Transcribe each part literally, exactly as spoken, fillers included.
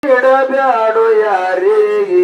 ಇಡಬ್ಯಾಡು ಯಾರಿಗೆ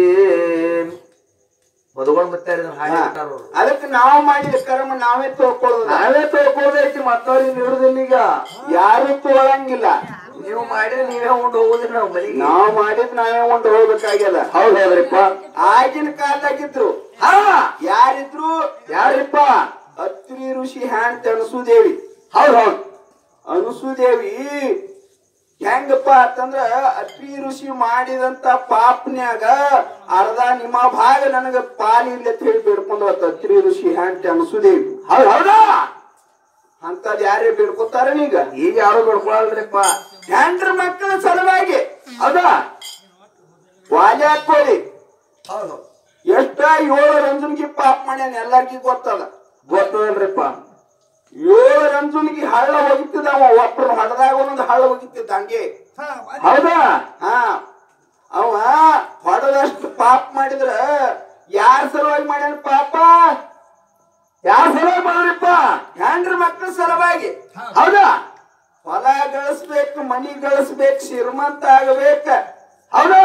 ಬದುಗಳು ಮತ್ತೆ ಅದಕ್ಕೆ ನಾವು ಮಾಡಿದ ಕರ್ಮ ನಾವೇ ತೋಕೊಳ್ಳೋದು ನಾವೇ ತೋಕೊಳ್ಳೋದೈತಿ ಮತ್ತವ್ರಿಗೆ ನೀಡುದಿಲ್ಲ ಈಗ ಯಾರು ತೋಳಂಗಿಲ್ಲ ನೀವು ಮಾಡಿದ್ರೆ ನೀವೇ ಉಂಡು ಹೋಗುದ್ರಿ ನಾವು ಮನೆಗೆ ನಾವ್ ಮಾಡಿದ್ ನಾವೇ ಉಂಡು ಹೋಗ್ಬೇಕಾಗ್ಯದ ಹೌದ್ ಹೌದ್ರಿಪ್ಪ ಆಗಿನ ಕಾಲದಾಗಿದ್ರು ಹಾ ಯಾರಿದ್ರು ಯಾರಿಪ್ಪ ಅತ್ರಿ ಋಷಿ ಹ್ಯಾಂತ ಅನಸೂದೇವಿ ಹೌದ್ ಹೌದ್ ಅನಸೂದೇವಿ ಹೆಂಗಪ್ಪ ಅಂತಂದ್ರ ಅತ್ರಿ ಋಷಿ ಮಾಡಿದಂತ ಪಾಪನ್ಯಾಗ ಅರ್ಧ ನಿಮ್ಮ ಭಾಗ ನನಗ ಪಾಲಿಲ್ಲ ಅಂತ ಹೇಳಿ ಬೇಡ್ಕೊಂಡು ಅತ್ರಿ ಋಷಿ ಹ್ಯಾಂತ ಅನಸೂದೇವಿ ಹೌದ್ ಹೌದಾ ಅಂತದ್ ಯಾರೇ ಬೇಡ್ಕೊತಾರ ಈಗ ಈಗ ಯಾರು ಬೇಡ್ಕೊಳಲ್ರಿಪ್ಪ ಹೆಂಡ್ರ ಮಕ್ಕಳ ಸಲುವಾಗಿ ಹೌದಾ ವಾಲೆ ಹಾಕೋಳಿ ಹೌದು ಎಷ್ಟ ಏಳು ರಂಜನ್ಗಿ ಪಾಪ ಮಾಡ್ಯಾನ ಎಲ್ಲಾರ್ಗಿ ಗೊತ್ತದ ಗೊತ್ತದಲ್ರಿಪ್ಪ ಏಳು ರಂಜನ್ಗಿ ಹಳ್ಳ ಹೋಗಿತ್ತಿದ್ದ ಅವ ಒಬ್ಬರು ಹೊಡೆದಾಗ ಒಂದೊಂದು ಹಳ್ಳ ಹೋಗಿತ್ತಿದ್ದ ಹಂಗೆ ಹೌದಾ ಹಾ ಅವ ಹೊಡೆದಷ್ಟು ಪಾಪ ಮಾಡಿದ್ರ ಯಾರ ಸಲುವಾಗಿ ಮಾಡ್ಯಾನ ಪಾಪ ಯಾರ ಸಲುವಾಗಿ ಮಾಡ್ರಿಪ್ಪ ಹೆಂಡ್ರ ಮಕ್ಕಳ ಸಲುವಾಗಿ ಹೌದಾ ಹೊಲ ಗಳಿಸ್ಬೇಕು ಮನಿ ಗಳಿಸ್ಬೇಕು ಶ್ರೀಮಂತ ಆಗಬೇಕ ಹೌದಾ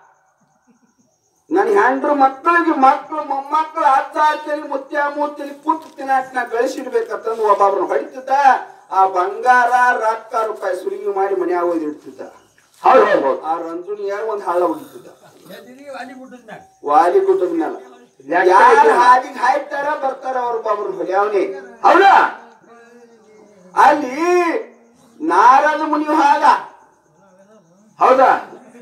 ನನ್ ಹೆಂಡ್ರ ಮಕ್ಕಳಿಗೆ ಮಕ್ಕಳು ಮೊಮ್ಮಕ್ಕಳು ಹತ್ತ ಹತ್ತಲಿ ಮುತ್ಯ ಮೂತಿಲಿ ಪುತ್ ತಿನ್ನಾಟ ಗಳಿಸಿಡ್ಬೇಕಂತಂದು ಒಬ್ಬೊಬ್ರನ್ನ ಹೊಡಿತಿದ್ದ ಆ ಬಂಗಾರ ರೊಕ್ಕ ರೂಪಾಯಿ ಸುಲಿಗೆ ಮಾಡಿ ಮನ್ಯಾಗ ಹೋಗಿ ಇಡ್ತಿದ್ದ ಹೌದು ಹೌದು ಹೌದು ಆ ರಂಜುನಿಯಾಗ ಒಂದ್ ಹಳ್ಳ ಹೊಡಿತಿದ್ದ ವಾಲಿ ಗುಡ್ಡದ ಮೇಲೆ ಯಾರು ಹಾದಿಗೆ ಹಾಯ್ತಾರ ಬರ್ತಾರ ಅವ್ರ ಒಬ್ಬೊಬ್ರನ್ನ ಹೊಡ್ಯಾವನಿ ಹೌದಾ ಅಲ್ಲಿ ನಾರದ ಮುನಿ ಹಾದ ಹೌದಾ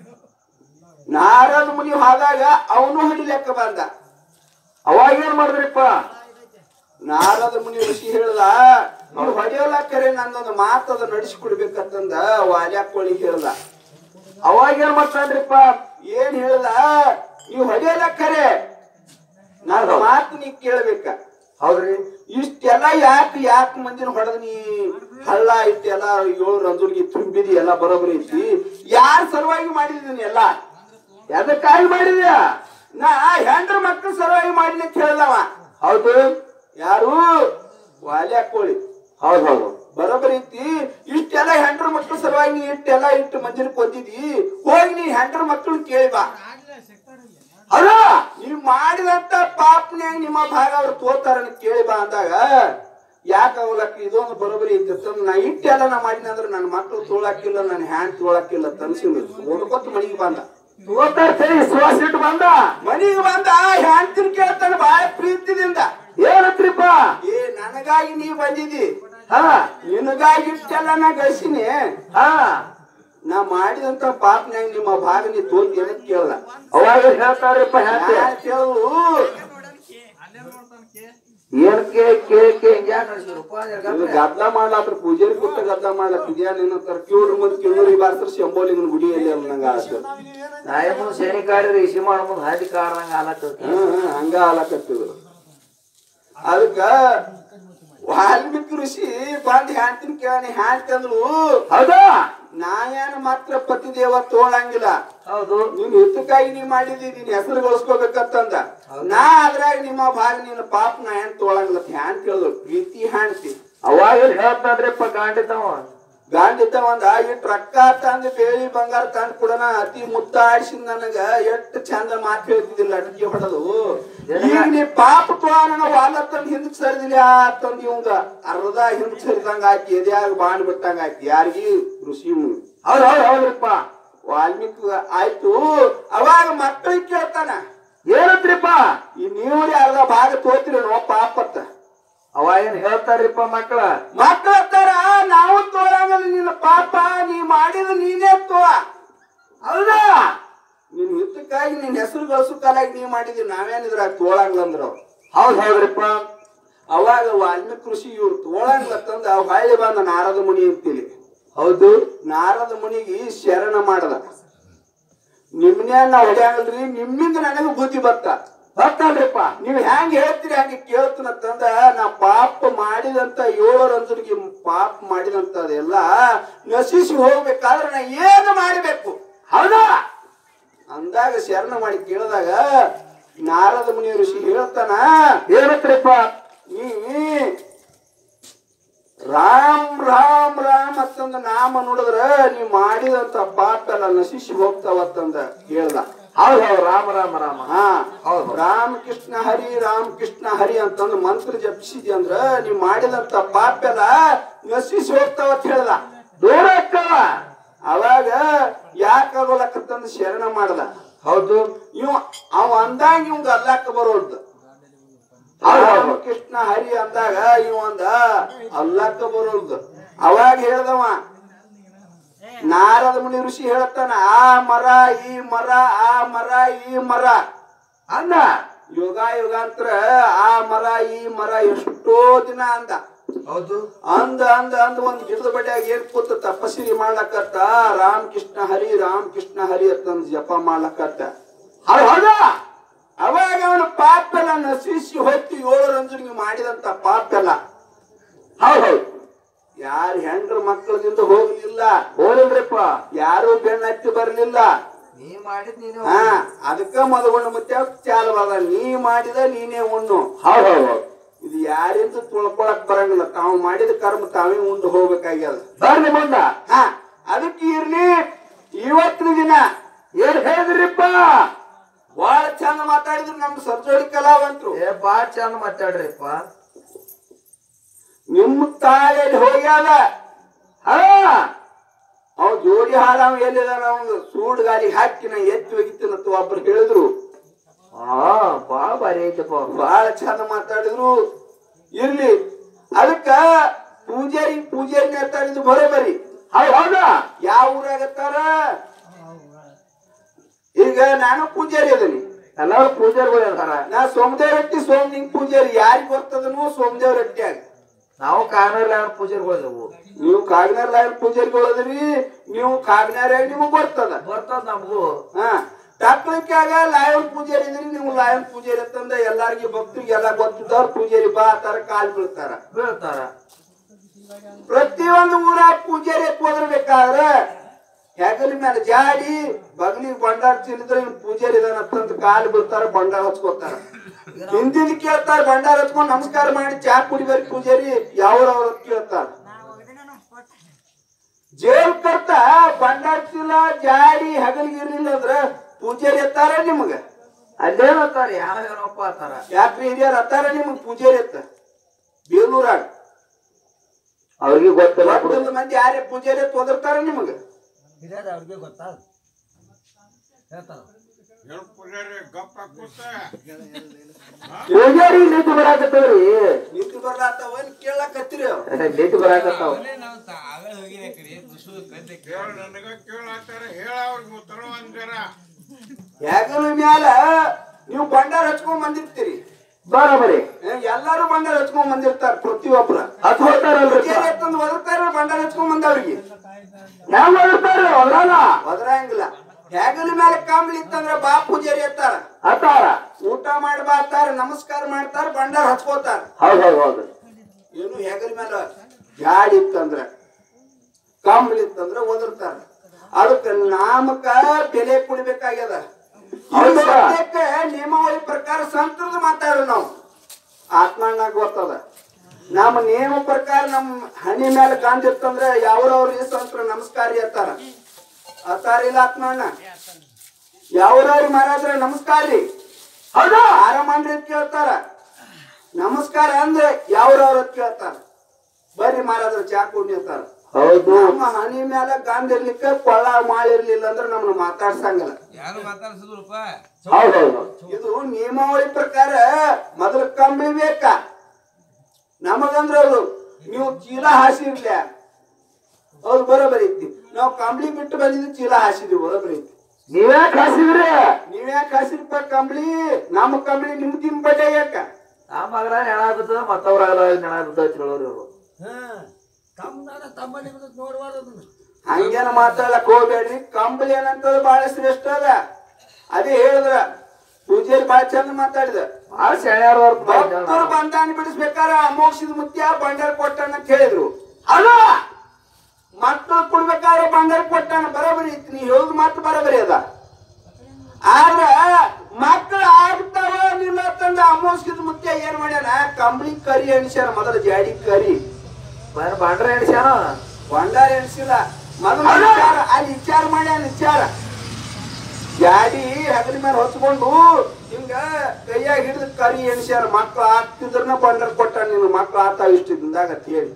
ನಾರದ ಮುನಿ ಹೋದಾಗ ಅವನು ಹೊಡಿಲೆಕ್ಕ ಬಂದ ಅವಾಗ ಏನ್ ಮಾಡಿದ್ರಿಪ್ಪ ನಾರದ ಮುನಿ ಋಷಿ ಹೇಳ್ದ ನೀವು ಹೊಡೆಯೋಲಕ್ಕರೆ ನಂದೊಂದು ಮಾತದ ನಡೆಸಿಕೊಡ್ಬೇಕಂತಂದ ವಾಲ್ಯಾಕೋಳಿ ಹೇಳ್ದ ಅವಾಗ ಏನ್ ಮಾಡ್ತಾನ್ರಿಪ್ಪ ಏನ್ ಹೇಳ್ದ ನೀವು ಹೊಡೆಯೋಲಕ್ಕರೆ ನನ್ನ ಮಾತು ನೀ ಕೇಳ್ಬೇಕ ಹೌದ್ರಿ ಇಷ್ಟೆಲ್ಲ ಯಾಕೆ ಯಾಕೆ ಮಂದಿನ ಹೊಡೆದ ನೀ ಹಳ್ಳ ಇಷ್ಟೆಲ್ಲ ಏಳು ರಂಜುರ್ಗಿ ತುಂಬಿದಿ ಎಲ್ಲ ಬರೋಬ್ಬರಿ ಐತಿ ಯಾರ ಸಲುವಾಗಿ ಮಾಡಿದೀನಿ ಎಲ್ಲ ಎದಕ್ಕಾಗಿ ಮಾಡಿದ್ಯಾ ನಾ ಹೆಂಡ್ರ ಮಕ್ಕಳ ಸಲುವಾಗಿ ಮಾಡಿನಿ ಅಂತ ಹೇಳ್ದವ ಹೌದು ಯಾರು ವಾಲ್ಯ ಕೋಳಿ ಹೌದು ಹೌದು ಬರೋಬ್ಬರಿ ಐತಿ ಇಷ್ಟೆಲ್ಲ ಹೆಂಡ್ರ ಮಕ್ಕಳ ಸಲುವಾಗಿ ನೀ ಇಷ್ಟೆಲ್ಲ ಇಟ್ಟು ಮಂದಿನ ಕೊಂದಿದಿ ಹೋಗಿ ನೀ ಹೆಂಡ್ರ ಮಕ್ಕಳು ಕೇಳಿ ಬಾ ಅಲ್ಲ ನೀವ್ ಮಾಡಿದಂತ ಪಾಪನ್ಯಾಗ ನಿಮ್ಮ ಭಾಗ ಅವ್ರು ತೋತಾರ ಕೇಳಿ ಬಾ ಅಂದಾಗ ಯಾಕ ಅವಲಕ್ಕ ಇದೊಂದು ಬರೋಬ್ಬರಿ ಐತಿ ನಾ ಇಟ್ಟೆಲ್ಲ ನಾ ಮಾಡಿನ ಅಂದ್ರೆ ನನ್ನ ಮಕ್ಕಳು ತೋಳಾಕಿಲ್ಲ ನನ್ನ ಹ್ಯಾಂಡ್ ತೋಳಾಕಿಲ್ಲ ತನ್ಸಿಲ್ಲ ಓದ್ಕೊತ ಮನಿಗೆ ಬಂದ ವಿಶ್ವಾಸ ಇಟ್ಟು ಬಂದ ಮನಿಗೆ ಬಂದ ಹ್ಯಾಂಡ್ತಿನ ಕೇಳ್ತಾನ ಬಾಳ ಪ್ರೀತಿದಿಂದ ಏನತ್ರಿಪ್ಪ ಏ ನನಗಾಗಿ ನೀ ಬಂದಿದಿ ಹಾ ನಿನಗಾಗಿ ಇಷ್ಟೆಲ್ಲ ನಾ ಗಳಿಸಿನಿ ಹಾ ನಾ ಮಾಡಿದಂತ ಪಾಪನ್ಯಾಗ ನಿಮ್ಮ ಭಾಗ ನೀ ತೋತಿ ಏನಂತ ಕೇಳಲ್ಲ ಅವಾಗ ಹೇಳ್ತಾರಪ್ಪ ಕೇಳು ಏನ್ ಕೇಳಿ ಕೇಳಿ ಕೇಳಿ ಗದ್ಲ ಮಾಡ್ಲಾತ್ರ ಪೂಜಾರಿ ಕೂತ ಗದ್ಲ ಮಾಡ್ಲಕ್ ಇದೇನೇನಂತಾರ ಕಿವ್ರ ಮುಂದ್ ಕಿವ್ರಿ ಬಾರ್ಸರ್ ಶಂಬೋಲಿಂಗನ ಗುಡಿಯಲ್ಲಿ ಅಲ್ಲ ನಂಗ ಆತ ನಾಯ ಮುಂದ್ ಶನಿ ಕಾಡಿದ್ರೆ ಇಸಿ ಮಾಡ ಮುಂದ್ ಹಾದಿ ಕಾಡ್ದಂಗ ಆಲತ್ತ ಹ್ಮ್ ಹಂಗ ಆಲಕತ್ತಿದ್ರು ಅದಕ್ಕ ವಾಲ್ಮೀಕಿ ಋಷಿ ಬಂದ್ ಹ್ಯಾಂಡ್ತಿನ ಕೇಳಿ ಹ್ಯಾಂಡ್ ಅಂದ್ರು ಹೌದಾ ನಾಯನ ಮಾತ್ರ ಪತಿ ದೇವ ತೋಳಂಗಿಲ್ಲ ಹೌದು ನೀನ್ ಹಿತಕ್ಕಾಗಿ ನೀ ಮಾಡಿದಿ ನಿನ್ ಹೆಸರು ಗಳಿಸ್ಕೋಬೇಕಂತಂದ ನಾ ಅದ್ರಾಗ ನಿಮ್ಮ ಭಾಗ ನಿನ್ನ ಪಾಪ ನಾ ಏನ್ ತೋಳಂಗಿಲ್ಲ ಹ್ಯಾಂಡ್ ಕೇಳಿದ್ರು ಪ್ರೀತಿ ಹ್ಯಾಂಡ್ತಿ ಅವಾಗ ಹೇಳ್ತಾನ್ರಿಪ್ಪ ಗಾಂಡಿತವ ಗಾಂಡಿತ ಒಂದ ಇಟ್ ರೊಕ್ಕ ತಂದು ಬೇಳಿ ಬಂಗಾರ ತಂದು ಕೊಡೋಣ ಅತಿ ಮುತ್ತಾಡಿಸಿದ ನನಗ ಎಷ್ಟು ಚಂದ ಮಾತು ಹೇಳ್ತಿದ್ದಿಲ್ಲ ಅಡ್ಗೆ ಹೊಡೆದು ಈಗ ನೀ ಪಾಪ ತೋಣ ವಾಲ ತಂದು ಹಿಂದಕ್ ಸರಿದಿಲ್ಲ ತಂದು ಇವಂಗ ಅರ್ಧ ಹಿಂದಕ್ ಸರಿದಂಗ ಹಾಕಿ ಎದ್ಯಾಗ ಬಾಂಡ್ ಬಿಟ್ಟಂಗ ಹಾಕಿ ಯಾರಿಗಿ ಋಷಿ ಹೌದ್ ಹೌದ್ ಹೌದ್ರಿಪ್ಪ ವಾಲ್ಮೀಕಿ ಆಯ್ತು ಅವಾಗ ಮಕ್ಕಳಿಗೆ ಕೇಳ್ತಾನ ಏನತ್ರಿಪ್ಪ ಈ ನೀವ್ರಿ ಅರ್ಧ ಭಾಗ ತೋತಿರಿ ನೋ ಪಾಪತ್ತ ಅವ ಏನ್ ಹೇಳ್ತಾರ್ರಿಪ್ಪ ಮಕ್ಕಳ ಮಕ್ಕಳ ತರ ನಾವು ತೋಳಂಗಲ್ಲ ನಿನ್ನ ಪಾಪ ನೀ ಮಾಡಿದ ನೀನೇ ತೋ ಹೌದಾ ನಿನ್ ಹಿತಕ್ಕಾಗಿ ನಿನ್ ಹೆಸರು ಗಳಿಸು ಕಾಲಾಗಿ ನೀ ಮಾಡಿದ್ವಿ ನಾವೇನಿದ್ರ ತೋಳಂಗ್ಲ ಅಂದ್ರ ಹೌದ್ ಹೌದ್ರಿಪ್ಪ ಅವಾಗ ವಾಲ್ಮೀಕಿ ಕೃಷಿ ಇವ್ರು ತೋಳಂಗ್ಲ ತಂದ ಹೊಳ್ಳಿ ಬಂದ ನಾರದ ಮುನಿ ಅಂತೀಲಿ ಹೌದು ನಾರದ ಮುನಿಗೆ ಶರಣ ಮಾಡದ ನಿಮ್ನೇ ನಾ ಹೊಡ್ಯಾಂಗಲ್ರಿ ನಿಮ್ಮಿಂದ ನನಗ ಬುದ್ಧಿ ಬತ್ತ ಬರ್ತಾನ್ರಿಪ್ಪ ನೀವ್ ಹೆಂಗ್ ಹೇಳ್ತೀರಿ ಹಂಗೆ ಕೇಳ್ತನ ತಂದ ನಾ ಪಾಪ ಮಾಡಿದಂತ ಏಳು ರಂಜನಿಗೆ ಪಾಪ ಮಾಡಿದಂತ ಅದೆಲ್ಲ ನಶಿಸಿ ಹೋಗ್ಬೇಕಾದ್ರೆ ನಾ ಏನು ಮಾಡಬೇಕು ಹೌದಾ ಅಂದಾಗ ಶರಣ ಮಾಡಿ ಕೇಳಿದಾಗ ನಾರದ ಮುನಿ ಋಷಿ ಹೇಳ್ತಾನ ಏನತ್ರಿಪ್ಪ ನೀ ರಾಮ್ ರಾಮ್ ರಾಮ್ ಅಂತಂದ ನಾಮ ನೋಡಿದ್ರ ನೀ ಮಾಡಿದಂತ ಪಾಪ ಎಲ್ಲ ನಶಿಸಿ ಹೋಗ್ತಾವತ್ತಂದ ಹೇಳ್ದ. ಹೌದ್ ಹೌದು ರಾಮ ರಾಮ ರಾಮ. ಹಾ ಹೌದು ರಾಮ ಕೃಷ್ಣ ಹರಿ ರಾಮ ಕೃಷ್ಣ ಹರಿ ಅಂತಂದು ಮಂತ್ರ ಜಪಿಸಿದಿ ಅಂದ್ರ ನೀ ಮಾಡಿದಂತ ಪಾಪ ಎಲ್ಲ ನಶಿಸಿ ಹೋಗ್ತಾವತ್ ಹೇಳ್ದ. ದೂರ ಆಗ್ತಾವ. ಅವಾಗ ಯಾಕಾಗೋಲಕ್ಕಂತಂದು ಶರಣ ಮಾಡ್ದ. ಹೌದು ಇವ್ ಅವ ಅಂದಾಗ ಇವಂಗ ಅಲ್ಲಾಕ ಬರೋಲ್ದು. ರಾಮ ಕೃಷ್ಣ ಹರಿ ಅಂದಾಗ ಇವ ಅಂದ ಅಲ್ಲಾಕ ಬರೋಲ್ದು. ಅವಾಗ ಹೇಳ್ದವ ನಾರದ ಮುನಿ ಋಷಿ ಹೇಳ್ತಾನ ಆ ಮರ ಈ ಮರ ಆ ಮರ ಈ ಮರ ಅಂದ. ಯುಗ ಯುಗಾಂತರ ಆ ಮರ ಈ ಮರ ಎಷ್ಟೋ ದಿನ ಅಂದ. ಹೌದು ಅಂದ ಅಂದ ಅಂದ ಒಂದ್ ಗಿಡದ ಬಡ್ಯಾಗ ಏನ್ ಕೂತ ತಪಸ್ಸಿರಿ ಮಾಡ್ಲಕತ್ತ ರಾಮ್ ಕೃಷ್ಣ ಹರಿ ರಾಮ್ ಕೃಷ್ಣ ಹರಿ ಅಂತಂದ್ ಜಪ ಮಾಡ್ಲಕತ್ತ. ಹೌದ ಅವಾಗ ಅವನ ಪಾಪ ಎಲ್ಲ ನಶಿಸಿ ಹೊತ್ತು ಏಳು ರಂಜನಿಗೆ ಮಾಡಿದಂತ ಪಾಪ ಎಲ್ಲ ಹೌದ್ ಹೌದು ಯಾರ ಹೆಂಡ್ರ ಮಕ್ಕಳದಿಂದ ಹೋಗ್ಲಿಲ್ಲ, ಹೋಲಿಲ್ರಿಪ್ಪ, ಯಾರು ಬೆನ್ನತ್ತಿ ಬರ್ಲಿಲ್ಲ. ನೀ ಮಾಡಿದ್ ನೀನು. ಹಾ ಅದಕ್ಕ ಮದಗೊಂಡು ಮತ್ತೆ ಚಾಲವಾದ ನೀ ಮಾಡಿದ ನೀನೇ ಉಣ್ಣು. ಹೌದ್ ಹೌದ್ ಹೌದು ಇದು ಯಾರಿಂದ ತುಳ್ಕೊಳಕ್ ಬರಂಗಿಲ್ಲ. ತಾವು ಮಾಡಿದ ಕರ್ಮ ತಾವೇ ಉಂಡು ಹೋಗ್ಬೇಕಾಗ್ಯದ. ಬರ್ಲಿ ಮುಂದ. ಹಾ ಅದಕ್ಕೆ ಇರ್ಲಿ ಇವತ್ತಿನ ದಿನ ಏನ್ ಹೇಳಿದ್ರಿಪ್ಪ? ಬಹಳ ಚಂದ ಮಾತಾಡಿದ್ರು ನಮ್ ಸರ್ಜೋಡಿ ಕಲಾವಂತರು. ಏ ಬಾಳ ಚಂದ ಮಾತಾಡ್ರಿಪ್ಪ. ನಿಮ್ಮ ತಾಯಲ್ಲಿ ಹೋಗ್ಯಾದ ಅವ್ ಜೋಡಿ ಹಾಡ ಎಲ್ಲಿದಾನ ಅವ್ನು ಸೂಡ್ ಗಾಲಿ ಹಾಕಿ ನಾ ಎತ್ತಿ ಒಗಿತೀನಂತ ಒಬ್ರು ಹೇಳಿದ್ರು. ಹಾ ಬಾಳ ಬಾರಿ ಐತಪ್ಪ. ಬಹಳ ಚಂದ ಮಾತಾಡಿದ್ರು. ಇರ್ಲಿ ಅದಕ್ಕ ಪೂಜಾರಿ ಪೂಜಾರಿ ಮಾತಾಡಿದ್ರು ಬರೋಬರಿ. ಹೌದ್ ಹೌದಾ? ಯಾವ ಊರಾಗತ್ತಾರ? ಈಗ ನಾನು ಪೂಜಾರಿ ಅದೀನಿ. ಎಲ್ಲಾರು ಪೂಜಾರಿಗಳು ಹೇಳ್ತಾರ. ನಾ ಸೋಮದೇವ್ ರೊಟ್ಟಿ ಸೋಮಲಿಂಗ್ ಪೂಜಾರಿ ಯಾರಿಗ್ ಬರ್ತದನು ಸೋಮದೇವ್ ರೊಟ್ಟಿ ಆಗ. ನಾವು ಕಾನೂರ್ ಪೂಜಾರಿಗಳು. ನೀವು ಕಾಗ್ನಾರ್ ಲಾಯನ್ ಪೂಜಾರಿಗಳದ್ರಿ. ನೀವು ಕಾಗ್ನಾರ ನಿಮಗ್ ಬರ್ತದ ಬರ್ತದ ನಮಗೂ. ಹಾ ಟಕ್ಳಿಕ್ಕಾಗ ಲಾಯನ್ ಪೂಜಾರಿ ಇದ್ರಿ. ನೀವು ಲಾಯನ್ ಪೂಜಾರಿ ಅಂತಂದ ಎಲ್ಲಾರ್ಗಿ ಭಕ್ತರಿಗೆ ಎಲ್ಲ ಗೊತ್ತಿದ್ದವ್ರ ಪೂಜಾರಿ ಬಾ ತರ ಕಾಲ್ ಬೀಳ್ತಾರ ಬೀಳ್ತಾರ. ಪ್ರತಿಯೊಂದು ಊರಾಗ ಪೂಜಾರಿ ಹೋದ್ರಬೇಕಾದ್ರ ಹೆಗಲ ಮೇಲೆ ಜಾಡಿ ಬಗ್ಲಿಗೆ ಬಂಡಾರ ತಿನ್ನಿದ್ರೆ ಇವ್ ಪೂಜಾರಿ ಇದಾನಂತ ಕಾಲು ಬೀಳ್ತಾರ, ಬಂಡಾರ ಹಚ್ಕೋತಾರ. ಹಿಂದಿನ ಕೇಳ್ತಾರ, ಬಂಡಾರ ಹಚ್ಕೊಂಡ್ ನಮಸ್ಕಾರ ಮಾಡಿ ಚಾ ಕುಡಿಬೇರಿ ಪೂಜಾರಿ ಯಾವ್ರವ್ರ ಕೇಳ್ತಾರ. ಜೇಲ್ ಕರ್ತ ಬಂಡಾರ ಚೀಲ ಜಾಡಿ ಹಗಲಿಗೆ ಇರ್ಲಿಲ್ಲ ಅಂದ್ರ ಪೂಜಾರಿ ಎತ್ತಾರ ನಿಮಗ ಅಲ್ಲೇನತ್ತಾರ ಯಾವ ಏನಪ್ಪ ಅತ್ತಾರ. ಯಾಕ್ರಿ ಹಿರಿಯರ್ ಅತ್ತಾರ ನಿಮಗ್ ಪೂಜಾರಿ ಎತ್ತ ಬೇಲೂರಾಗ ಅವ್ರಿಗೆ ಗೊತ್ತಿಲ್ಲ. ಗೊತ್ತಿಲ್ಲ ಮಂದಿ ಯಾರೇ ಪೂಜಾರಿ ಎತ್ತ ಒದರ್ತಾರ ನಿಮಗ ಅವ್ರಿಗೆ ಗೊತ್ತಾಗ ಹೇಳ್ತಾರ. ಪೂಜಾರಿ ನಿಂತು ಬರಾಕತ್ತವ್ರಿ. ನಿಂತು ಬರ್ಲಾತಾವ ಕೇಳಕತ್ತೀರಿ. ನಿಂತು ಬರಾಕತ್ತಾವ. ಹೆಗಲ ಮ್ಯಾಲ ನೀವು ಬಂಡಾರ ಹಚ್ಕೊಂಡ್ ಬಂದಿರ್ತೀರಿ. ಬರೋಬರಿ ಎಲ್ಲಾರು ಬಂಡಾರ ಹಚ್ಕೊಂಡ್ ಬಂದಿರ್ತಾರ. ಪ್ರತಿಯೊಬ್ರ ಹತ್ ಹೋಗ್ತಾರಲ್ರಿ. ಎತ್ತಂದ್ ಒದರ್ತಾರ ಬಂಡಾರ ಹಚ್ಕೊಂಡ್ ಬಂದವ್ರಿಗೆ ಯಾವ ಬರ್ತಾರ ಅವ್ರಲ್ಲ ಒದರಂಗಿಲ್ಲ. ಹೆಗಲ ಮ್ಯಾಲ ಕಾಂಬ್ಳಿ ಇತ್ತಂದ್ರ ಬಾ ಪೂಜಾರಿ ಎತ್ತಾರ ಅತ್ತಾರ. ಊಟ ಮಾಡಿ ಬಾತಾರ, ನಮಸ್ಕಾರ ಮಾಡ್ತಾರ, ಬಂಡಾರ ಹಚ್ಕೋತಾರ. ಹೌದ್ ಹೌದ್ ಹೌದು. ಏನು ಹೆಗಲ ಮ್ಯಾಲ ಜಾಡಿ ಇತ್ತಂದ್ರ ಕಾಂಬ್ಳಿ ಇತ್ತಂದ್ರ ಒದರ್ತಾರ. ಅದಕ್ಕ ನಾಮಕ ಬೆಲೆ ಕೊಡ್ಬೇಕಾಗ್ಯದ. ಸದ್ಯಕ್ಕೆ ನಿಯಮಾವಳಿ ಪ್ರಕಾರ ಸಂತರದ ಮಾತಾಡೋ ನಾವು ಆತ್ಮನಾಗ ಗೊತ್ತದ. ನಮ್ಮ ನಿಯಮ ಪ್ರಕಾರ ನಮ್ ಹಣಿ ಮೇಲೆ ಗಂಧ ಇರ್ತಂದ್ರ ಯಾವ್ರವ್ರಿಗೆ ಸಂತರ ನಮಸ್ಕಾರ ಎತ್ತಾರ ಅತ್ತಾರಿಲ್ಲ ಆತ್ಮಣ್ಣ. ಯಾವ್ರವ್ರಿಗೆ ಮಾರಾದ್ರ ನಮಸ್ಕಾರ ರೀ ಹೌದಾ ಆರಾಮನ್ರಿ ಕೇಳ್ತಾರ. ನಮಸ್ಕಾರ ಅಂದ್ರೆ ಯಾವ್ರವ್ರ ಕೇಳ್ತಾರ. ಬರ್ರಿ ಮಾರಾದ್ರ ಚಾ ಕುಡಿತಾರ. ಹೌದು. ನಮ್ಮ ಹನಿ ಮ್ಯಾಲ ಗಂಧ ಇರ್ಲಿಕ್ಕ ಕೊಳ್ಳ ಮಾಡಿರ್ಲಿಲ್ಲ ಅಂದ್ರ ನಮ್ನ ಮಾತಾಡ್ಸಂಗಿಲ್ಲ. ಯಾರು ಮಾತಾಡ್ಸಿದ್ರಪ್ಪ? ಹೌದ್ ಹೌದು. ಇದು ನಿಯಮಾವಳಿ ಪ್ರಕಾರ ಮೊದಲ ಕಂಬಳಿ ಬೇಕ ನಮಗಂದ್ರ ಅವ್ರು ನೀವು ಚೀಲ ಹಾಸಿರ್ಲ ಅವ್ರು ಬರೋಬರಿ ಐತಿ. ನಾವು ಕಂಬಳಿ ಬಿಟ್ಟು ಬಂದಿದ್ದು ಚೀಲ ಹಾಸಿದ್ವಿ ಬರೋಬರಿ ಐತಿ. ನೀವೇ ಕಾಸಿದ್ರಿ. ನೀವ್ಯಾಕ ಹಾಸಿರ್ಪ ಕಂಬಳಿ? ನಮ್ಮ ಕಂಬಳಿ ನಿಮ್ ತಿನ್ ಬಡ್ಡೆ ಯಾಕ? ನಮ್ಮ ಮಗನ ನೆಣ ಬಿದ್ದದ ಮತ್ತವ್ರ ನೆಣ ಬಿದ್ದ ಹೇಳೋರು ಇವ್ರು. ಹಂಗೇನ ಮಾತಾಡಕ್ ಹೋಗ್ಬೇಡ್ರಿ. ಕಂಬಳಿ ಏನಂತದ ಬಹಳ ಶ್ರೇಷ್ಠ ಅದ. ಅದೇ ಹೇಳಿದ್ರ ಪೂಜಾರಿ ಬಾಳ ಚಂದ ಮಾತಾಡಿದ. ಬಾಳ ಸೆಳ್ಯಾರ ಭಕ್ತರು ಬಂದಾನ ಬಿಡಿಸ್ಬೇಕಾರ ಅಮೋಕ್ಷದ ಮುತ್ಯ ಬಂಡಾರ ಕೊಟ್ಟಾನ ಅಂತ ಹೇಳಿದ್ರು. ಅಲ್ಲ ಮಕ್ಕಳು ಕೊಡ್ಬೇಕಾದ್ರೆ ಬಂಡಾರ ಕೊಟ್ಟಾನ ಬರೋಬರಿ ಇತ್ತು. ನೀ ಹೇಳುದು ಮಾತು ಬರೋಬರಿ ಅದ. ಆದ್ರ ಮಕ್ಕಳು ಆಗ್ತಾವ ನಿಲ್ಲ ತಂದ ಅಮೋಕ್ಷದ ಮುತ್ಯ ಏನ್ ಮಾಡ್ಯಾನ ಕಂಬಳಿ ಕರಿ ಅನಿಸ್ಯಾರ. ಮೊದಲ ಜಾಡಿ ಕರಿ ಬಾಂಡ್ರ ಎಣಿಸ್ಯಾನ ಭಂಡಾರ ಎಣಿಸಿಲ್ಲ ಮೊದಲು ವಿಚಾರ ಅಲ್ಲಿ ವಿಚಾರ ಮಾಡ್ಯಾನ ವಿಚಾರ ಗಾಡಿ ಹಗಲ ಮೇಲೆ ಹೊಚ್ಕೊಂಡು ಹಿಂಗ ಕೈಯಾಗ ಹಿಡಿದು ಕರಿ ಎಣಿಸ್ಯಾರ ಮಕ್ಳು ಆಗ್ತಿದ್ರನ ಬಂಡರ್ ಕೊಟ್ಟ ನೀನು ಮಕ್ಳು ಆತಾವ ಇಷ್ಟ ದಿನದಾಗ ಅಂತ ಹೇಳಿ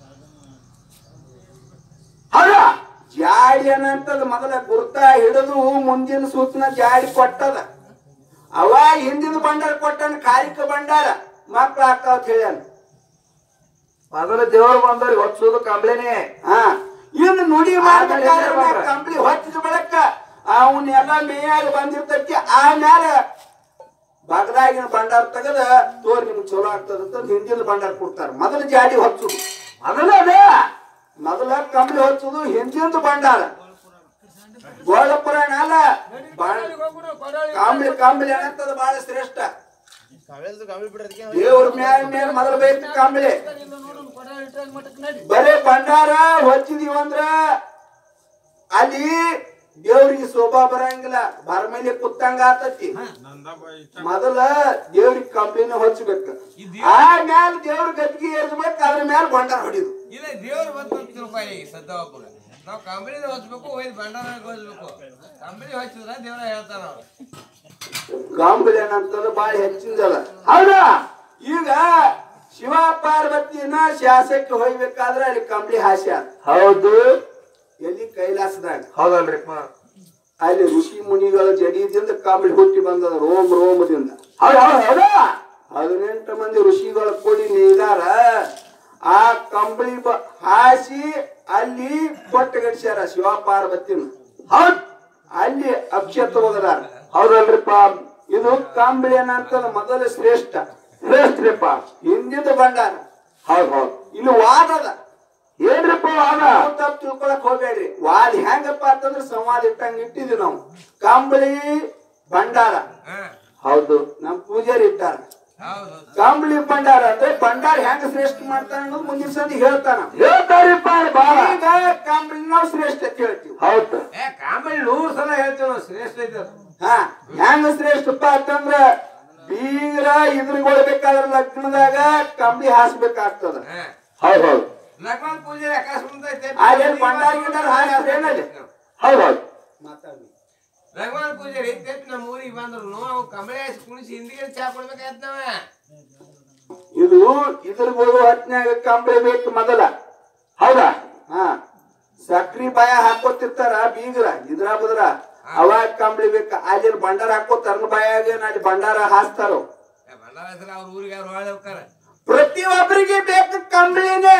ಹೌದ ಜಾಡಿ ಏನಂತದ ಮೊದಲ ಗುರ್ತ ಹಿಡಿದು ಮುಂದಿನ ಸೂಚನ ಜಾಡಿ ಕೊಟ್ಟದ ಅವ ಹಿಂದಿನ ಬಂಡಾರ ಕೊಟ್ಟನ ಕಾರಿಕ ಬಂಡಾರ ಮಕ್ಳು ಆಗ್ತಾವ ಅಂತ ಹೇಳ್ಯಾನ ಮೊದಲ ದೇವ್ರು ಬಂದವ್ರಿಗೆ ಹೊಚ್ಚೋದು ಕಂಬ್ಳಿನೇ ಹಾ ಇನ್ನು ನುಡಿ ಮಾಡ್ಬೇಕಾದ್ರೆ ಕಂಪ್ಲಿ ಹೊಚ್ಚಿದ ಬಳಕ ಅವನ್ನೆಲ್ಲ ಮೇಯಾಗ ಬಂದಿರ್ತೈತಿ ಆಮ್ಯಾಲ ಬಗದಾಗಿನ ಬಂಡಾರ ತೆಗದ ತೋರ್ ನಿಮ್ಗೆ ಚಲೋ ಆಗ್ತದಂತ ಹಿಂದಿನ ಬಂಡಾರ ಕೊಡ್ತಾರ ಮೊದಲ ಜಾಡಿ ಹೊಚ್ಚುದು ಮೊದಲ ಅದೇ ಮೊದಲ ಕಂಪ್ಲಿ ಹೊಚ್ಚುದು ಹಿಂದಿನ ಬಂಡಾರ ಗೋಳ ಪುರಾಣ ಅಲ್ಲ ಕಾಂಬ್ಳಿ ಕಾಂಬ್ಳಿ ಅನ್ನಂತದ ಬಹಳ ಶ್ರೇಷ್ಠ ದೇವ್ರ ಮ್ಯಾಲ ಮ್ಯಾಲ ಮೊದಲ ಬೇಕು ಕಾಂಬ್ಳಿ ಬರೇ ಭಂಡಾರ ಹೊಚ್ಚಿದೀವಂದ್ರ ಅಲ್ಲಿ ದೇವ್ರಿಗೆ ಶೋಭಾ ಬರಂಗಿಲ್ಲ ಬರಮೇಲೆ ಕುತ್ತಂಗ ಆತತಿ ಮೊದಲ ದೇವ್ರಿಗೆ ಕಂಪ್ಲಿನ ಹೊಚ್ಚಬೇಕು ಆಮ್ಯಾಲ ದೇವ್ರ ಗದ್ದಿಗೆ ಏರ್ಬೇಕು ಅದ್ರ ಮ್ಯಾಲ ಭಂಡಾರ ಹೊಡಿದು ಇಲ್ಲ ದೇವ್ರು ಬಂತು ರೂಪಾಯಿ ಸದ್ದವಾಪುರ ನಾವು ಕಂಬಳಿನ ಹೊಚ್ಬೇಕು ಹೋಯ್ದು ಭಂಡಾರ ಹೊಚ್ಬೇಕು ಕಂಬಳಿ ಹೊಚ್ಚಿದ್ರ ದೇವ್ರ ಹೇಳ್ತಾರ ಅವ್ರು ಕಾಂಬಳಿ ಏನಂತದ ಬಾಳ ಹೆಚ್ಚಿಂದಲ್ಲ ಹೌದಾ ಈಗ ಶಿವ ಪಾರ್ವತಿನ ಶಾಸಕ್ಕೆ ಹೋಗ್ಬೇಕಾದ್ರೆ ಅಲ್ಲಿ ಕಂಬಳಿ ಹಾಸ್ಯ ಹೌದು ಎಲ್ಲಿ ಕೈಲಾಸದಾಗ ಹೌದಲ್ರಿಪ್ಪ ಅಲ್ಲಿ ಋಷಿ ಮುನಿಗಳ ಜಡಿಯಿಂದ ಕಂಬಳಿ ಹುಟ್ಟಿ ಬಂದದ ರೋಮ ರೋಮದಿಂದ ಹೌದ ಹೌದ ಹದಿನೆಂಟು ಮಂದಿ ಋಷಿಗಳ ಕೂಡಿ ನೀದಾರ ಆ ಕಂಬಳಿ ಹಾಸಿ ಅಲ್ಲಿ ಕೊಟ್ಟಗಡಿಸ್ಯಾರ ಶಿವ ಪಾರ್ವತಿನ ಹೌದ್ ಅಲ್ಲಿ ಅಕ್ಷತ ಹೋಗದಾರ ಹೌದಲ್ರಿಪ್ಪ ಇದು ಕಂಬಳಿ ಏನಂತ ಮೊದಲ ಶ್ರೇಷ್ಠ ಶ್ರೇಷ್ಠರಿಪ್ಪ ಹಿಂದಿನ ಭಂಡಾರ ಹೌದ್ ಹೌದ್ ಇಲ್ಲಿ ವಾದದ ಏನ್ರಿಪ್ಪ ವಾದ ತಪ್ಪು ತಿಳ್ಕೊಳಕ್ ಹೋಗ್ಬೇಡ್ರಿ ವಾದ ಹೆಂಗಪ್ಪ ಅಂತಂದ್ರೆ ಸಂವಾದ ಇಟ್ಟಂಗ ಇಟ್ಟಿದ್ವಿ ನಾವು ಕಂಬಳಿ ಭಂಡಾರ ಹೌದು ನಮ್ ಪೂಜಾರಿ ಇಟ್ಟಾರ ಹೌದು ಕಂಬಳಿ ಭಂಡಾರ ಅಂದ್ರೆ ಭಂಡಾರ ಹೆಂಗ ಶ್ರೇಷ್ಠ ಮಾಡ್ತಾನ ಅನ್ನೋದು ಮುಂದಿನ ಸಂದಿ ಹೇಳ್ತಾನ ಹೇಳ್ತಾರಿಪ್ಪ ಬಾಳ ಈಗ ಕಂಬಳಿ ನಾವು ಶ್ರೇಷ್ಠ ಅಂತ ಹೇಳ್ತೀವಿ ಹೌದು ಏ ಕಾಂಬಳಿ ನೂರು ಸಲ ಹೇಳ್ತೇವೆ ನಾವು ಶ್ರೇಷ್ಠ ಐತೆ ಹಾ ಹೆಂಗ ಶ್ರೇಷ್ಠಪ್ಪ ಅಂತಂದ್ರ ಬೀಗ್ರ ಇದ್ರಗೊಳ್ಬೇಕಾದ್ರ ಲಗ್ನದಾಗ ಕಂಬಳಿ ಹಾಸ್ಬೇಕಾಗ್ತದ ಹೌದ್ ಹೌದು ಲಗ್ನ ಪೂಜೆ ಆಕಾಶ ಮುಂದೈತೆ ಅದೇನ್ ಭಂಡಾರ ಗಿಂಡಾರ ಹಾಸ್ರೇನಲ್ಲಿ ಹೌದ್ ಹೌದು ಮಾತಾಡಿ ಲಗ್ನ ಪೂಜೆ ಐತೆ ನಮ್ಮ ಊರಿಗೆ ಬಂದ್ರು ನಾವು ಕಂಬಳಿ ಹಾಸಿ ಕುಣಿಸಿ ಹಿಂದಿಗೆ ಚಾ ಕೊಡ್ಬೇಕಾಯ್ತು ನಾವ ಇದು ಇದ್ರಗಳು ಹೊತ್ನ್ಯಾಗ ಕಂಬಳಿ ಬೇಕು ಮೊದಲ ಹೌದಾ ಹಾ ಸಕ್ರಿ ಬಾಯ ಹಾಕೋತಿರ್ತಾರ ಬೀಗ್ರ ಇದ್ರ ಬದ್ರ ಅವಾಗ ಕಂಬಳಿ ಬೇಕ ಅಲ್ಲಿ ಭಂಡಾರ ಹಾಕೋತಾರ ಬಾಯಾಗ ಅಲ್ಲಿ ಭಂಡಾರ ಹಾಸ್ತಾರ ಭಂಡಾರ ಹೆಸರು ಅವ್ರ ಊರಿಗೆ ಅವ್ರು ಒಳ್ಳೆ ಹೋಗ್ತಾರ ಪ್ರತಿಯೊಬ್ಬರಿಗೆ ಬೇಕು ಕಂಬಳಿನೇ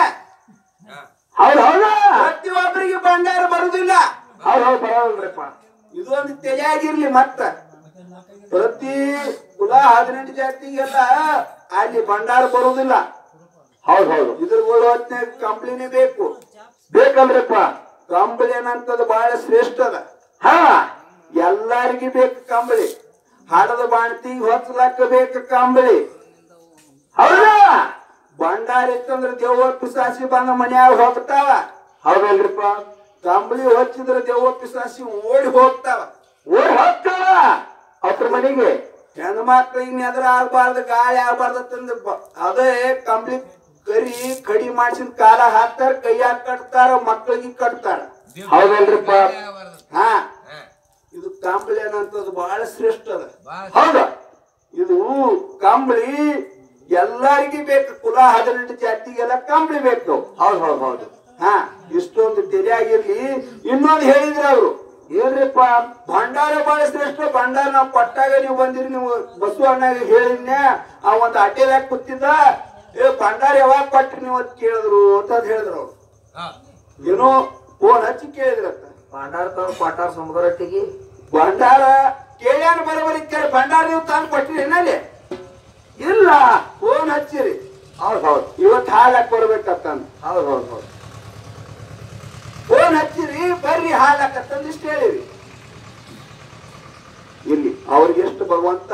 ಹೌದ್ ಹೌದಾ ಪ್ರತಿಯೊಬ್ಬರಿಗೆ ಭಂಡಾರ ಬರುದಿಲ್ಲ ಹೌದ್ ಹೌದ್ ಬರೋಲ್ರಿಪ್ಪ ಇದೊಂದು ತಲೆಯಾಗಿರ್ಲಿ ಮತ್ತ ಪ್ರತಿ ಕುಲ ಹದಿನೆಂಟು ಜಾತಿಗೆಲ್ಲ ಅಲ್ಲಿ ಭಂಡಾರ ಬರುದಿಲ್ಲ ಹೌದ್ ಹೌದು ಇದ್ರಗಳು ಹೊತ್ನ್ಯಾಗ ಕಂಬಳಿನೇ ಬೇಕು ಬೇಕಲ್ರಿಪ್ಪ ಕಂಬಳಿ ಏನಂತದ ಬಹಳ ಶ್ರೇಷ್ಠ ಅದ ಹಾ ಎಲ್ಲಾರಿಗಿ ಬೇಕು ಕಂಬಳಿ ಹಡದ ಬಾಣ್ತಿಗೆ ಹೊಚ್ಚಲಕ್ಕ ಬೇಕು ಕಂಬಳಿ ಹೌದಾ ಭಂಡಾರ ಇತ್ತಂದ್ರ ದೇವ ಪಿಸಾಸಿ ಬಂದ ಮನ್ಯಾಗ ಹೋಗ್ತಾವ ಹೌದಲ್ರಿಪ್ಪ ಕಂಬಳಿ ಹೊಚ್ಚಿದ್ರ ದೇವ ಪಿಸಾಸಿ ಓಡಿ ಹೋಗ್ತಾವ ಓಡ್ ಹೋಗ್ತಾವ ಅವ್ರ ಮನೆಗೆ ಹೆಣ್ಮಕ್ಳು ಇನ್ ಎದ್ರ ಆಗ್ಬಾರ್ದು ಗಾಳಿ ಆಗ್ಬಾರ್ದಂದ್ರ ಅದೇ ಕಂಬಳಿ ಕರಿ ಕಡಿ ಮಾಡ್ಸಿದ ಕಾಲ ಹಾಕ್ತಾರ ಕೈಯಾಗ ಕಟ್ತಾರ ಮಕ್ಕಳಿಗೆ ಕಟ್ತಾರ ಹೌದಲ್ರಿಪ್ಪ ಹಾ ಇದು ಕಂಬಳಿ ಏನಂತದ್ದು ಬಹಳ ಶ್ರೇಷ್ಠ ಅದ ಹೌದಾ ಇದು ಕಂಬಳಿ ಎಲ್ಲರಿಗೂ ಬೇಕು ಕುಲ ಹದಿನೆಂಟು ಜಾತಿಗೆಲ್ಲ ಕಂಬಳಿ ಬೇಕು ಹೌದ್ ಹೌದ್ ಹೌದು ಹಾ ಇಷ್ಟೊಂದು ತೆರೆಯಾಗಿರ್ಲಿ ಇನ್ನೊಂದು ಹೇಳಿದ್ರ ಅವ್ರು ಏನ್ರಿಪ್ಪ ಭಂಡಾರ ಬಹಳ ಶ್ರೇಷ್ಠ ಭಂಡಾರ ನಾವ್ ಕೊಟ್ಟಾಗ ನೀವು ಬಂದಿರಿ ನೀವು ಬಸವ ಅಣ್ಣಾಗ ಹೇಳಿದ್ನೆ ಆ ಒಂದ್ ಅಡ್ಡೆದಾಗ ಕೂತಿದ್ದ ಏ ಭಂಡಾರ ಯಾವಾಗ ಕೊಟ್ರಿ ನೀವು ಅಂತ ಕೇಳಿದ್ರು ಅಂತ ಹೇಳಿದ್ರು ಅವ್ರು ಏನೋ ಫೋನ್ ಹಚ್ಚಿ ಕೇಳಿದ್ರತ್ತ ಭಂಡಾರ ತಂದು ಕೊಟ್ಟಾರ ಸಮುದ್ರಟ್ಟಿಗೆ ಭಂಡಾರ ಕೇಳ್ಯಾನ ಬರೋಬರಿ ಕೇಳಿ ಭಂಡಾರ ನೀವು ತಂದು ಕೊಟ್ಟಿರಿ ಏನಲ್ಲಿ ಇಲ್ಲ ಫೋನ್ ಹಚ್ಚಿರಿ ಹೌದ್ ಹೌದ್ ಇವತ್ತು ಹಾಲಕ್ ಬರ್ಬೇಕತ್ತಂದ ಹೌದ್ ಹೌದ್ ಹೌದ್ ಫೋನ್ ಹಚ್ಚಿರಿ ಬರ್ರಿ ಹಾಲಕ್ಕತ್ತಂದ ಇಷ್ಟ ಹೇಳಿರಿ ಇಲ್ಲಿ ಅವ್ರಿಗೆ ಎಷ್ಟು ಭಗವಂತ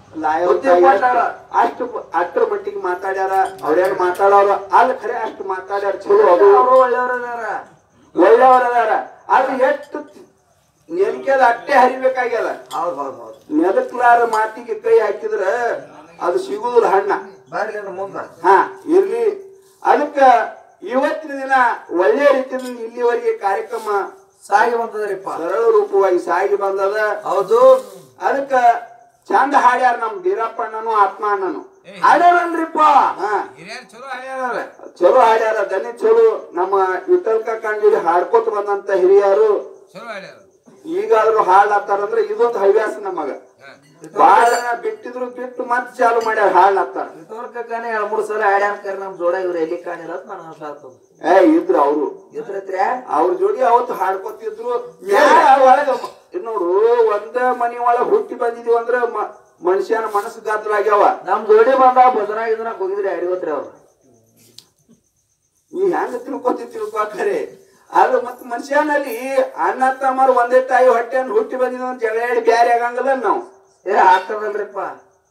ಅಷ್ಟು ಅಷ್ಟರ ಮಟ್ಟಿಗೆ ಮಾತಾಡ್ಯಾರ ಅವ್ರ್ಯಾರು ಮಾತಾಡೋರು ಅಲ್ಲಿ ಖರೆ ಅಷ್ಟು ಮಾತಾಡ್ಯಾರ ಚಲೋ ಅದು ಅವರು ಒಳ್ಳೆಯವ್ರದಾರ ಒಳ್ಳೆಯವರದಾರ ಅದು ಎಷ್ಟು ನೆಲಕ್ಕೆದ ಅಟ್ಟೆ ಹರಿಬೇಕಾಗ್ಯದ ಹೌದ್ ಹೌದ್ ಹೌದ್ ನೆಲಕ್ಲಾರ ಮಾತಿಗೆ ಕೈ ಹಾಕಿದ್ರ ಅದು ಸಿಗುದಿಲ್ಲ ಹಣ್ಣ ಬರ್ಲಿ ಮುಂದ ಹಾ ಇರ್ಲಿ ಅದಕ್ಕ ಇವತ್ತಿನ ದಿನ ಒಳ್ಳೆ ರೀತಿಯಿಂದ ಇಲ್ಲಿವರೆಗೆ ಕಾರ್ಯಕ್ರಮ ಸಾಗಿ ಬಂದದ್ರಿಪ್ಪ ಸರಳ ರೂಪವಾಗಿ ಸಾಗಿ ಬಂದದ. ಹೌದು. ಅದಕ್ಕ ಚಂದ ಹಾಡ್ಯಾರ ನಮ್ ಬೀರಪ್ಪಣ್ಣನು ಆತ್ಮ ಅಣ್ಣನು ಹಾಡ್ಯಾರಲ್ರಿಪ್ಪ. ಹಾ ಹಿರಿಯರ್ ಚಲೋ ಹಾಡ್ಯಾರ, ಚಲೋ ಹಾಡ್ಯಾರ. ದನಿ ಚಲೋ ನಮ್ಮ ವಿಠಲ್ ಕಂಡು ಹಾಡ್ಕೋತ ಬಂದಂತ ಹಿರಿಯರು ಚಲೋ ಹಾಡ್ಯಾರ. ಈಗಾದ್ರೂ ಹಾಡ್ಲಾತ್ತಾರಂದ್ರ ಇದೊಂದು ಹವ್ಯಾಸ ನಮಗ. ಬಾಳ ಬಿಟ್ಟಿದ್ರು ಬಿಟ್ಟು ಮತ್ ಚಾಲು ಮಾಡ್ಯಾರ ಹಾಡ್ಲಾತ್ತಾರ. ಕಾನೆ ಎರಡ್ ಮೂರ್ ಸಲ ಹಾಡ್ಯಾರ ನಮ್ ಜೋಡ ಇವ್ರು ಎಲ್ಲಿ ಕಾಣಿಲ್ಲ ನಾನು ಅನ್ಸಾಗ್ತದ. ಏ ಇದ್ರು ಅವ್ರು ಇದ್ರತ್ರ ಅವ್ರ ಜೋಡಿ ಅವತ್ತು ಹಾಡ್ಕೊತಿದ್ರು. ಒಳಗ ನೋಡು ಒಂದ ಮನಿ ಒಳಗ್ ಹುಟ್ಟಿ ಬಂದಿದೀವಿ ಅಂದ್ರ ಮನುಷ್ಯನ ಮನಸ್ಸು ಗಾತ್ರಲಾಗ್ಯಾವ. ನಮ್ ಜೋಡಿ ಬಂದ ಭಜನಾ ಇದನ್ನ ಹೋಗಿದ್ರಿ ಅಡಿವತ್ರಿ ಅವ್ರು. ನೀ ಹೆಂಗ ತಿಳ್ಕೊತಿ ತಿಳ್ಕೊತಾರೆ. ಅದು ಮತ್ ಮನುಷ್ಯನಲ್ಲಿ ಅಣ್ಣ ತಮ್ಮರು ಒಂದೇ ತಾಯಿ ಹೊಟ್ಟೆಯನ್ನು ಹುಟ್ಟಿ ಬಂದಿದ ಜಗಳ ಹೇಳಿ ಬ್ಯಾರೆ ಆಗಂಗಲ್ಲ ನಾವು. ಏ ಆಗ್ತದಲ್ರಿಪ್ಪ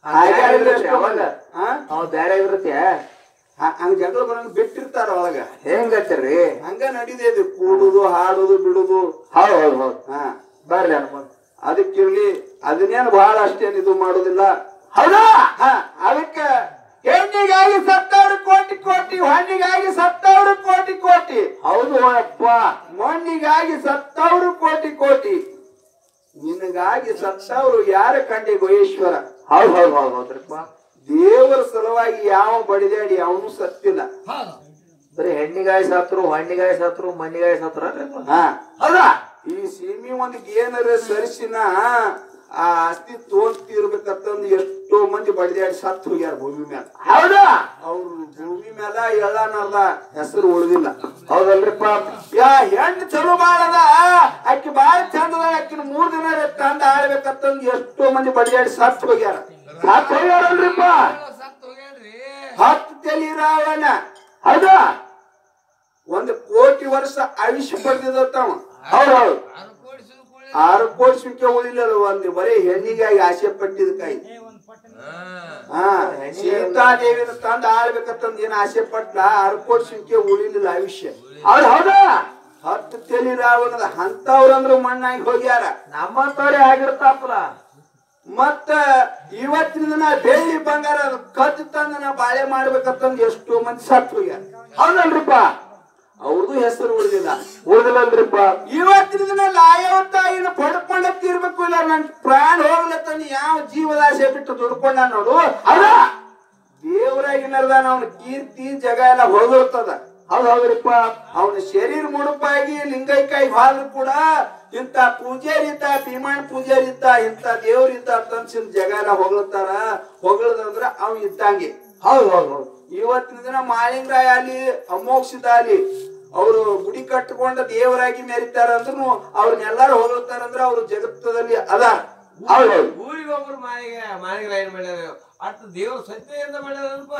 ಅವಾಗ ಅವ್ ಬ್ಯಾರೆ ಇರುತ್ತೆ. ಹಂಗ ಜಗಳ ಬರಂಗ ಬಿಟ್ಟಿರ್ತಾರ ಒಳಗ. ಹೆಂಗತ್ತೀರಿ ಹಂಗ ನಡೀದೇವಿ ಕೂಡುದು ಹಾಡುದು ಬಿಡುದು. ಹೌದ್ ಹೌದ್ ಹೌದ್. ಹಾ ಬರ್ಲಿ ಅನ್ಕೊಂಡ್ ಅದಕ್ಕಿರ್ಲಿ ಅದನ್ನೇನು ಬಹಳ ಅಷ್ಟೇನು ಇದು ಮಾಡುದಿಲ್ಲ. ಹೌದಾ? ಹಾ ಅದಕ್ಕ ಹೆಣ್ಣಿಗಾಗಿ ಸತ್ತವ್ರು ಕೋಟಿ ಕೋಟಿ, ಹಣ್ಣಿಗಾಗಿ ಸತ್ತವ್ರು ಕೋಟಿ ಕೋಟಿ. ಹೌದು ಅಪ್ಪ. ಮಣ್ಣಿಗಾಗಿ ಸತ್ತವ್ರು ಕೋಟಿ ಕೋಟಿ, ನಿನಗಾಗಿ ಸತ್ತವ್ರು ಯಾರ ಕಂಡಿ ಗುಹೇಶ್ವರ. ಹೌದ್ ಹೌದ್ ಹೌದ್ ಹೌದ್ರಿಪ್ಪ. ದೇವರ ಸಲುವಾಗಿ ಯಾವ ಬಡಿದಾಡಿ ಅವನು ಸತ್ತಿಲ್ಲ. ಬರೀ ಹೆಣ್ಣಿಗಾಯಿ ಸತ್ರು, ಹಣ್ಣಿಗಾಯಿ ಸತ್ರು, ಮಣ್ಣಿಗಾಯಿ ಸತ್ರ. ಹಾ ಹೌದಾ? ಈ ಸೀಮಿ ಒಂದ್ ಏನಾರ ಸರಿಸಿನ ಆ ಆಸ್ತಿ ತೋರ್ತಿರ್ಬೇಕಂತಂದ್ ಎಷ್ಟೋ ಮಂದಿ ಬಡಿದಾಡಿ ಸತ್ತು ಹೋಗ್ಯಾರ ಭೂಮಿ ಮ್ಯಾಲ. ಹೌದಾ? ಅವ್ರ ಭೂಮಿ ಮ್ಯಾಲ ಎಳ್ಳನರ್ದ ಹೆಸರು ಉಳಿದಿಲ್ಲ. ಹೌದಲ್ರಿಪ್ಪ. ಯಾ ಹೆಣ್ಣು ಚಲೋ ಬಾಳದ, ಅಕ್ಕಿ ಬಾಳ ಚಂದದ, ಅಕ್ಕಿನ ಮೂರ್ ದಿನ ತಂದ ಆಡ್ಬೇಕಂತಂದ್ ಎಷ್ಟೋ ಮಂದಿ ಬಡಿದಾಡಿ ಸತ್ತು ಹೋಗ್ಯಾರ. ಸತ್ ಹೋಗ್ಯಾರಲ್ರಿಪ್ಪ. ಸತ್ ಹೋಗ್ಯಾನ್ರಿ. ಹತ್ತು ತಲಿ ರಾವಣ. ಹೌದಾ? ಒಂದು ಕೋಟಿ ವರ್ಷ ಆಯುಷ್ಯ ಪಡೆದಿದ್ದವ. ಹೌದ್ ಹೌದ್. ಆರು ಕೋಟಿ ಸುಳ್ಳು ಕೋಳಿ. ಆರು ಕೋಟಿ ಸಂಖ್ಯೆ ಉಳಿಲಿಲ್ಲ. ಒಂದು ಬರೀ ಹೆಣ್ಣಿಗಾಗಿ ಆಸೆ ಪಟ್ಟಿದ ಕೈ. ಹಾ ಹಾ ಸೀತಾದೇವಿನ ತಂದ ಆಳ್ಬೇಕಂತಂದ್ ಏನ್ ಆಸೆ ಪಟ್ಲ, ಆರು ಕೋಟಿ ಸಂಖ್ಯೆ ಉಳಿಲಿಲ್ಲ ಆಯುಷ್ಯ. ಹೌದ್ ಹೌದಾ? ಹತ್ತು ತಲಿ ರಾವಣದ ಅಂತವ್ರಂದ್ರು ಮಣ್ಣಾಗಿ ಹೋಗ್ಯಾರ. ನಮ್ಮಂತವ್ರೆ ಆಗಿರ್ತಾಪಲ್ಲ. ಮತ್ತ ಇವತ್ತಿನ ದಿನ ಬೆಳ್ಳಿ ಬಂಗಾರ ಕದ್ದು ತಂದ ನಾ ಬಾಳೆ ಮಾಡ್ಬೇಕಂತಂದ್ ಎಷ್ಟೋ ಮಂದಿ ಸತ್ತು ಹೋಗ್ಯಾರ. ಹೌದಲ್ರಿಪ್ಪ. ಅವ್ರದ್ದು ಹೆಸರು ಉಳಿದಿಲ್ಲ. ಉಳಿದಿಲ್ಲಲ್ರಿಪ್ಪ. ಇವತ್ತಿನ ದಿನ ಲಾಯವ ತಾಯಿನ ಪಡ್ಕೊಂಡ ತೀರ್ಬೇಕು. ಇಲ್ಲ ನನ್ ಪ್ರಾಣ ಹೋಗ್ಲತ್ತಂದ್ ಯಾವ ಜೀವದಾಸೆ ಬಿಟ್ಟು ದುಡ್ಕೊಂಡ ನೋಡು. ಅದ ದೇವರಾಗಿನರ್ದ ಅವನ ಕೀರ್ತಿ ಜಗ ಎಲ್ಲ ಹೋಗಿರ್ತದ. ಹೌದ್ ಹೌದ್ರಿಪ್ಪ. ಅವನ ಶರೀರ ಮುಡುಪಾಗಿ ಲಿಂಗೈಕಾಯಿ ಹಾಲು ಕೂಡ ಇಂತ ಪೂಜಾರಿದ್ದ, ಭೀಮಾನ್ ಪೂಜಾರಿದ್ದ, ಇಂತ ದೇವ್ರಿದ್ದ ಅಂತನ್ಸಿನ ಜಗ ಎಲ್ಲ ಹೊಗಳ್ತಾರ. ಹೊಗಳದಂದ್ರ ಅವ್ ಇದ್ದಂಗೆ. ಹೌದ್ ಹೌದ್ ಹೌದ್. ಇವತ್ತಿನ ದಿನ ಮಾಳಿಂಗರಾಯ ಅಲ್ಲಿ ಅಮೋಕ್ಷದ ಅಲ್ಲಿ ಅವರು ಗುಡಿ ಕಟ್ಟಿಕೊಂಡ ದೇವರಾಗಿ ಮೆರಿತಾರ ಅಂದ್ರೂ ಅವ್ರನ್ನೆಲ್ಲಾರು ಹೊಗಳ್ತಾರಂದ್ರ ಅವ್ರು ಜಗತ್ತದಲ್ಲಿ ಅದಾರ. ಹೌದ್ ಹೌದ್. ಊರಿಗೆ ಒಬ್ರು ಮಾಳಿಗೆ ಮಾಳಿಗೆ ಏನ್ ಮಾಡ್ಯಾರ, ಅಷ್ಟು ದೇವ್ರ ಸತ್ಯದಿಂದ ಮಾಡ್ಯಾರಲ್ಪ.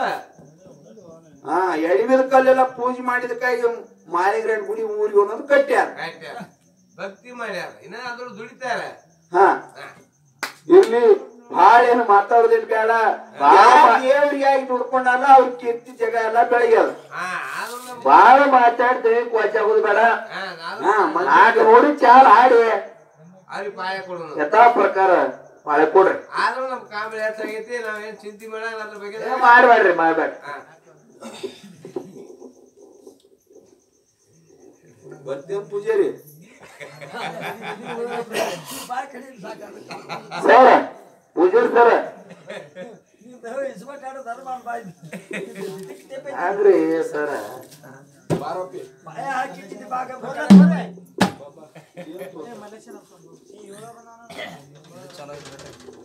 ಹಾ ಎಡವಿದ ಕಲ್ಲೆಲ್ಲ ಪೂಜೆ ಮಾಡಿದ ಕೈ ಮಾಳಿಂಗರಾಯನ ಗುಡಿ ಊರಿಗೆ ಒಂದೊಂದು ಕಟ್ಟ್ಯಾರ. ಕಟ್ಟ್ಯಾರ, ಭಕ್ತಿ ಮಾಡ್ಯಾರ, ಇನ್ನ ಅದ್ರ ದುಡಿತಾರ. ಹಾ ಇರ್ಲಿ, ಬಾಳ ಏನು ಮಾತಾಡೋದೇನ್ ಬೇಡ. ದೇವರಿಗಾಗಿ ದುಡ್ಕೊಂಡಲ್ಲ ಅವ್ರ ಕೀರ್ತಿ ಜಗ ಎಲ್ಲ ಬೆಳಗ್ಯದ. ಹಾ ಆದ್ರೂ ನಮ್ ಬಾಳ ಮಾತಾಡ್ತೇವೆ, ಕೊಚ್ಚಾಗೋದು ಬೇಡ. ಹಾ ನಾವು ಹಾ ನಾಲ್ಕ ನೋಡಿ ಚಾಲ್ ಹಾಡಿ ಅವ್ರಿಗೆ ಪಾಯ ಕೊಡೋಣ. ಯಥಾ ಪ್ರಕಾರ ಪಾಳೆ ಕೊಡ್ರಿ. ಆದ್ರೂ ನಮ್ ಕಾಮಿಡಿ ಹೆಚ್ಚಾಗೈತಿ. ನಾವೇನ್ ಚಿಂತೆ ಮಾಡಂಗ ಅದ್ರ ಬಗ್ಗೆ. ಏ ಮಾಡ್ಬೇಡ್ರಿ ಮಾಡ್ಬೇಡ್ರಿ. ಹಾ ಬರ್ತೇವ್ ಪೂಜಾರಿ. ಸರ್ ಪೂಜಾರಿ ಸರ್ ಆಗ್ರಿ ಸರ. ಬಾರಪ್ಪಿ. ಚಲೋ